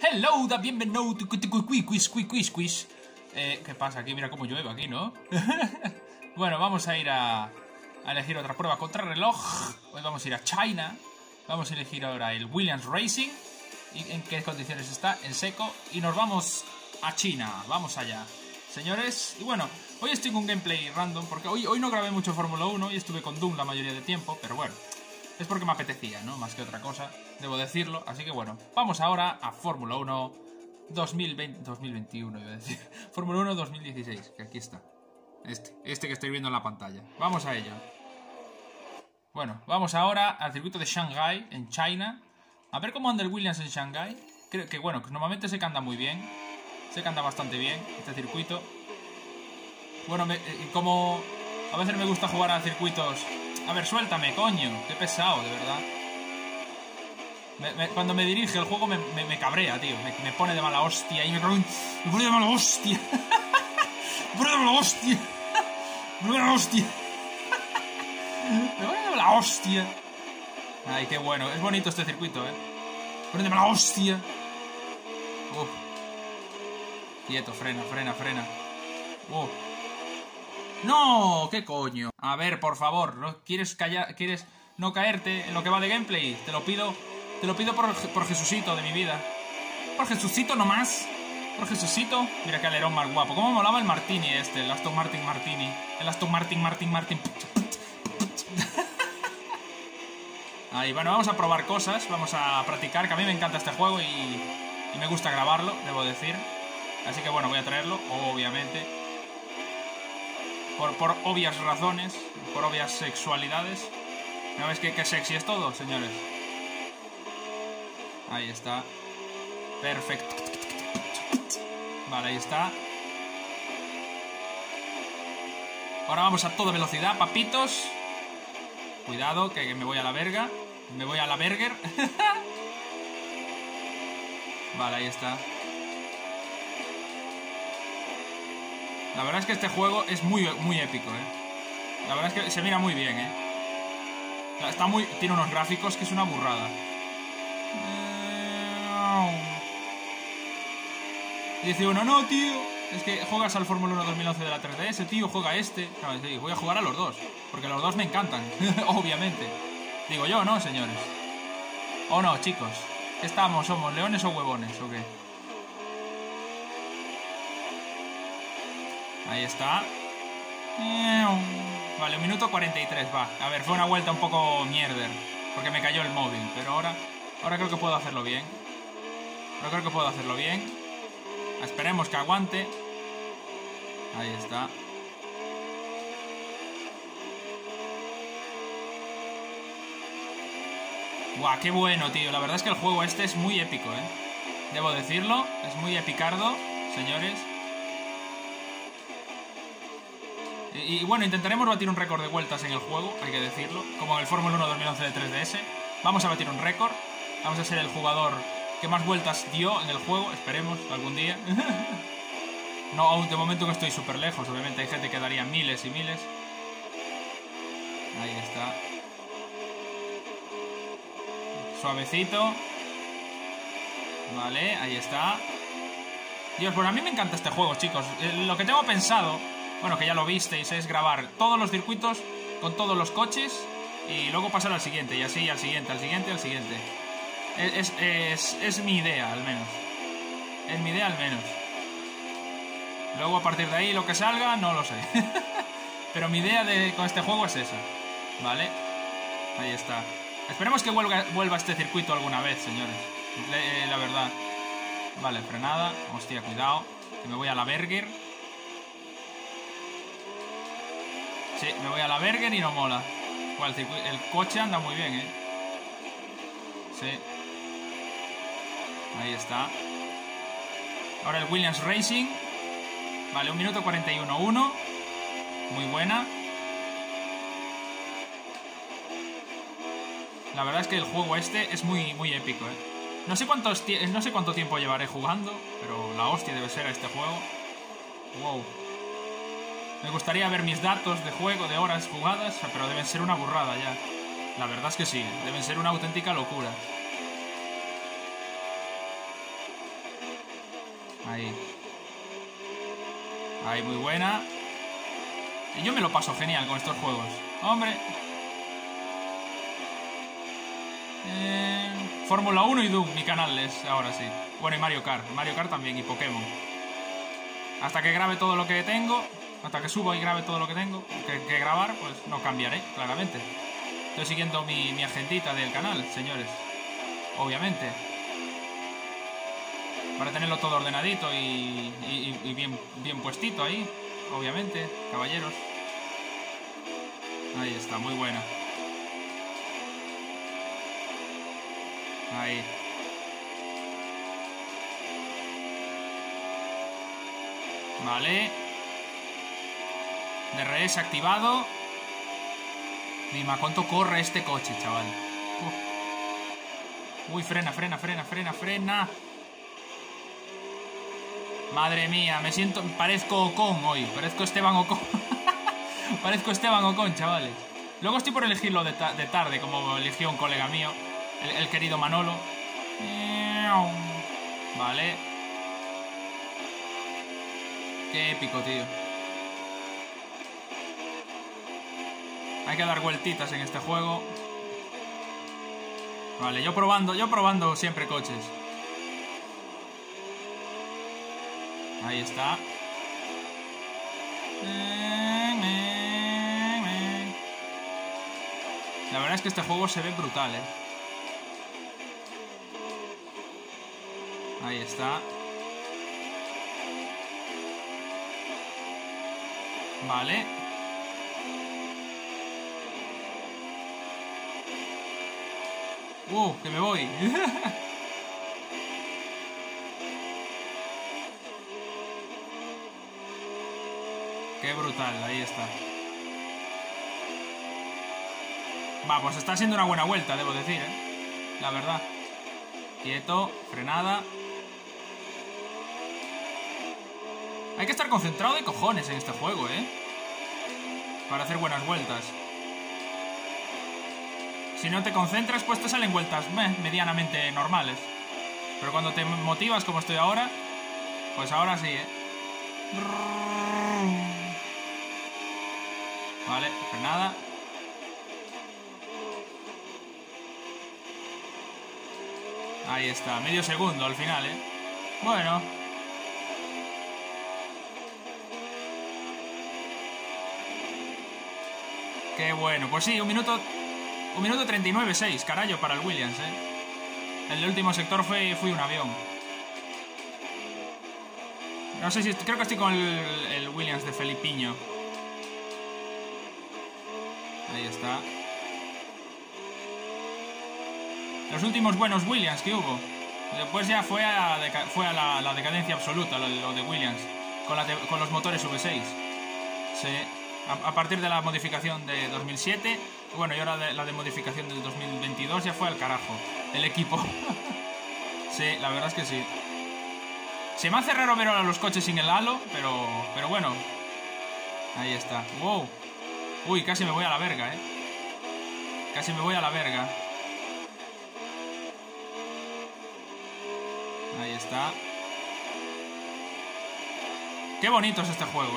Hello, da bienvenido quiz. ¿Qué pasa aquí? Mira cómo llueve aquí, ¿no? Bueno, vamos a ir a elegir otra prueba contra reloj. Hoy vamos a ir a China. Vamos a elegir ahora el Williams Racing. ¿Y en qué condiciones está? En seco. Y nos vamos a China. Vamos allá, señores. Y bueno, hoy estoy con un gameplay random porque hoy no grabé mucho Fórmula 1 y estuve con Doom la mayoría de tiempo, pero bueno, es porque me apetecía, ¿no? Más que otra cosa, debo decirlo. Así que bueno, vamos ahora a Fórmula 1 2021, iba a decir. Fórmula 1 2016, que aquí está. Este que estoy viendo en la pantalla. Vamos a ello. Bueno, vamos ahora al circuito de Shanghai, en China. A ver cómo anda el Williams en Shanghai. Creo que bueno, que normalmente se anda muy bien. Se anda bastante bien este circuito. Bueno, como a veces me gusta jugar a circuitos... A ver, suéltame, coño. Qué pesado, de verdad. Cuando me dirige el juego me cabrea, tío. Me pone de mala hostia. Y me pone de mala hostia. Me pone de mala hostia. Me pone de mala hostia. Me pone de mala hostia. Ay, qué bueno. Es bonito este circuito, Me pone de mala hostia. Quieto, frena. ¡No! ¿Qué coño? A ver, por favor, ¿no? ¿Quieres no caerte en lo que va de gameplay? Te lo pido por Jesucito de mi vida. Por Jesucito nomás. Por Jesucito. Mira qué alerón más guapo. ¿Cómo molaba el Martini este? El Aston Martin Martini. El Aston Martin. Ahí, bueno, vamos a probar cosas. Vamos a practicar, que a mí me encanta este juego y me gusta grabarlo, debo decir. Así que bueno, voy a traerlo, obviamente. Por obvias razones, por obvias sexualidades. ¿No ves qué sexy es todo, señores? Ahí está. Perfecto. Vale, ahí está. Ahora vamos a toda velocidad, papitos. Cuidado, que me voy a la verga. Me voy a la burger. Vale, ahí está. La verdad es que este juego es muy épico, La verdad es que se mira muy bien, Tiene unos gráficos que es una burrada. Y dice uno, no, tío, es que juegas al Fórmula 1 2011 de la 3DS, tío, juega este. Claro, sí, voy a jugar a los dos, porque los dos me encantan, obviamente. Digo yo, ¿no, señores? ¿O no, chicos? ¿Qué estamos? ¿Somos leones o huevones o qué? Ahí está. Vale, 1 minuto 43, va. A ver, fue una vuelta un poco mierder, porque me cayó el móvil. Pero ahora creo que puedo hacerlo bien. Esperemos que aguante. Ahí está. Guau, qué bueno, tío. La verdad es que el juego este es muy épico, Debo decirlo. Es muy epicardo, señores. Y bueno, intentaremos batir un récord de vueltas en el juego, hay que decirlo, como en el Fórmula 1 2011 de 3DS. Vamos a batir un récord. Vamos a ser el jugador que más vueltas dio en el juego, esperemos, algún día. No, aún de momento que estoy súper lejos. Obviamente hay gente que daría miles y miles. Ahí está. Suavecito. Vale, ahí está. Dios, bueno, a mí me encanta este juego, chicos. Lo que tengo pensado... Bueno, que ya lo visteis, es grabar todos los circuitos con todos los coches y luego pasar al siguiente, y así al siguiente. Es mi idea, al menos. Es mi idea, al menos. Luego, a partir de ahí, lo que salga, no lo sé. Pero mi idea con este juego es esa. ¿Vale? Ahí está. Esperemos que vuelva este circuito alguna vez, señores. La verdad. Vale, frenada. Hostia, cuidado. Que me voy a la burger. Sí, me voy a la burger y no mola. Bueno, el coche anda muy bien, Sí. Ahí está. Ahora el Williams Racing. Vale, 1 minuto 41.1. Muy buena. La verdad es que el juego este es muy épico, No sé cuánto tiempo llevaré jugando, pero la hostia debe ser este juego. Wow. Me gustaría ver mis datos de juego, de horas jugadas, pero deben ser una burrada ya. La verdad es que sí, deben ser una auténtica locura. Ahí. Ahí, muy buena. Y yo me lo paso genial con estos juegos. ¡Hombre! Fórmula 1 y Doom, mi canal es ahora sí. Bueno, y Mario Kart. Mario Kart también y Pokémon. Hasta que grabe todo lo que tengo, hasta que suba y grabe todo lo que tengo que grabar, pues no cambiaré, claramente. Estoy siguiendo mi agendita del canal, señores. Obviamente. Para tenerlo todo ordenadito y bien puestito ahí. Obviamente, caballeros. Ahí está, muy buena. Ahí. Vale. DRS activado. Dima, ¿cuánto corre este coche, chaval? Uy, frena. Madre mía, me siento... Parezco Ocon hoy. Parezco Esteban Ocon. Parezco Esteban Ocon, chavales. Luego estoy por elegirlo de tarde, como eligió un colega mío, el querido Manolo. Vale. Qué épico, tío. Hay que dar vueltitas en este juego. Vale, yo probando siempre coches. Ahí está. La verdad es que este juego se ve brutal, ¿eh? Ahí está. Vale. Que me voy. Qué brutal, ahí está. Va, pues está siendo una buena vuelta, debo decir, ¿eh? La verdad. Quieto, frenada. Hay que estar concentrado de cojones en este juego, ¿eh? Para hacer buenas vueltas. Si no te concentras, pues te salen vueltas medianamente normales. Pero cuando te motivas como estoy ahora, pues ahora sí, ¿eh? Vale, frenada. Ahí está, medio segundo al final, ¿eh? Bueno. Qué bueno, pues sí, 1 minuto 39.6, carajo, para el Williams, ¿eh? El último sector fui un avión. No sé si... Creo que estoy con el Williams de Felipiño. Ahí está. Los últimos buenos Williams que hubo. Después ya fue a la decadencia absoluta, lo de Williams. Con los motores V6. Sí. A partir de la modificación de 2007. Bueno, y ahora la de modificación del 2022 ya fue al carajo. El equipo. Sí, la verdad es que sí. Se me hace raro ver ahora los coches sin el halo, pero bueno. Ahí está. Wow. Uy, casi me voy a la verga, Casi me voy a la verga. Ahí está. Qué bonito es este juego,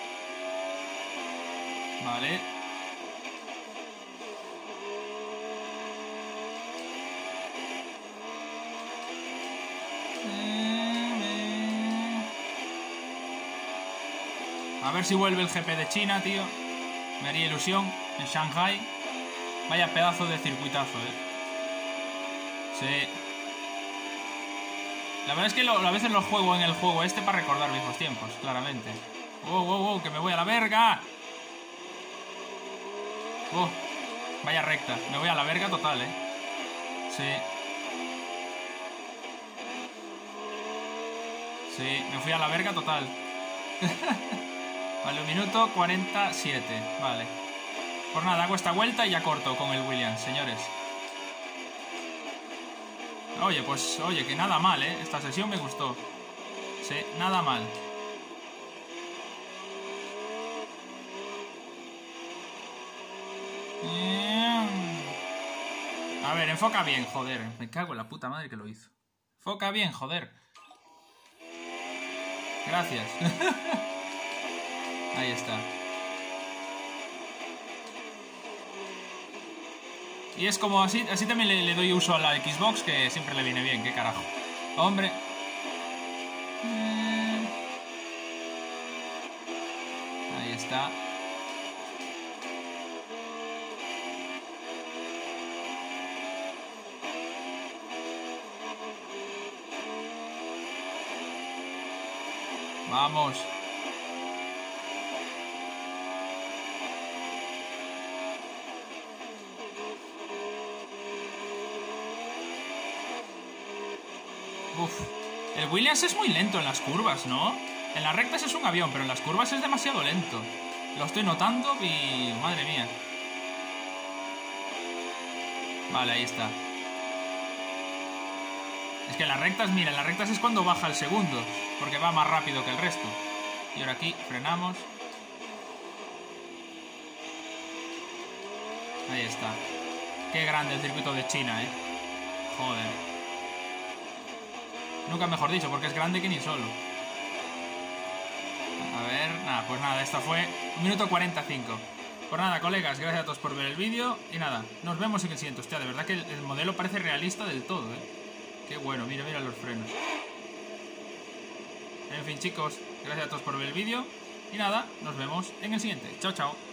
Vale. A ver si vuelve el GP de China, tío. Me haría ilusión. En Shanghai. Vaya pedazo de circuitazo, Sí. La verdad es que a veces lo juego en el juego este para recordar viejos tiempos, claramente. Wow, que me voy a la verga. Vaya recta. Me voy a la verga total, Sí. Sí, me fui a la verga total. Vale, 1 minuto 47. Vale. Pues nada, hago esta vuelta y ya corto con el Williams, señores. Oye, que nada mal, Esta sesión me gustó. Sí, nada mal. A ver, enfoca bien, joder. Me cago en la puta madre que lo hizo. Enfoca bien, joder. Gracias. Ahí está. Y es como así también le doy uso a la Xbox, que siempre le viene bien, qué carajo. Hombre. Ahí está. Vamos. Uf. El Williams es muy lento en las curvas, ¿no? En las rectas es un avión, pero en las curvas es demasiado lento. Lo estoy notando y... madre mía. Vale, ahí está. Es que en las rectas, mira, en las rectas es cuando baja el segundo, porque va más rápido que el resto. Y ahora aquí frenamos. Ahí está. Qué grande el circuito de China, Joder. Nunca mejor dicho, porque es grande que ni solo. A ver, nada, pues nada, esta fue 1 minuto 45. Pues nada, colegas, gracias a todos por ver el vídeo. Y nada, nos vemos en el siguiente. Hostia, de verdad que el modelo parece realista del todo, Qué bueno, mira los frenos. En fin, chicos, gracias a todos por ver el vídeo. Y nada, nos vemos en el siguiente. Chao, chao.